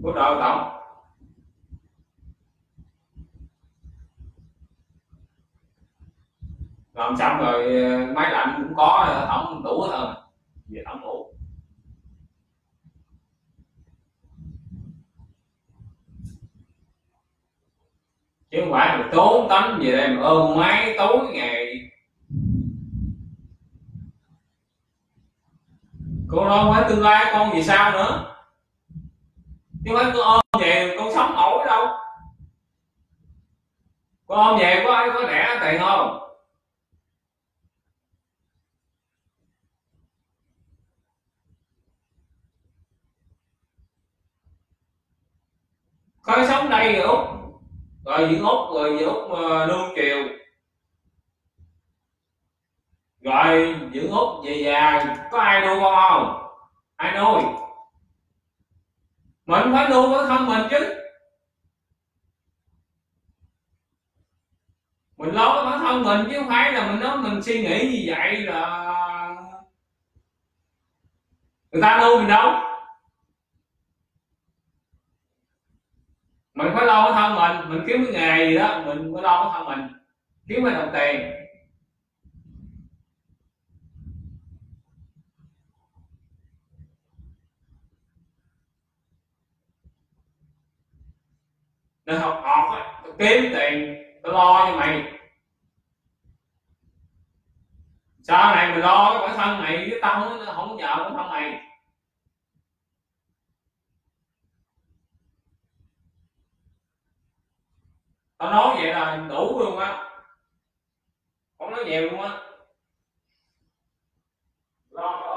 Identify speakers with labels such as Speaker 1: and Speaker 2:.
Speaker 1: của đội tổng. Làm xong rồi máy lạnh cũng có, tổng đủ hết rồi, về tổng đủ. Chứ không phải là tốn tánh về đây mà ôm máy tối ngày. Con lo phải tương lai con vì sao nữa, chứ không phải con ôm về con sống nổi đâu. Con ôm về có ai có đẻ tiền không? Có sống đây rồi Úc, rồi dưỡng Úc, rồi dưỡng Úc nuông chiều, rồi dưỡng Úc về già có ai nuôi con không? Ai nuôi? Mình phải nuôi bản thân mình chứ. Mình lo bản thân mình chứ không phải là mình nói mình suy nghĩ như vậy là người ta nuôi mình đâu. Mình phải lo bản thân mình kiếm cái nghề gì đó mình phải lo bản thân mình, kiếm cái đồng tiền. Nên học kiếm tiền tao lo cho mày, sau này mày lo cái bản thân mày chứ tao không nhờ bản thân mày. Tao nói vậy là đủ luôn á, không nói nhiều luôn á. Lo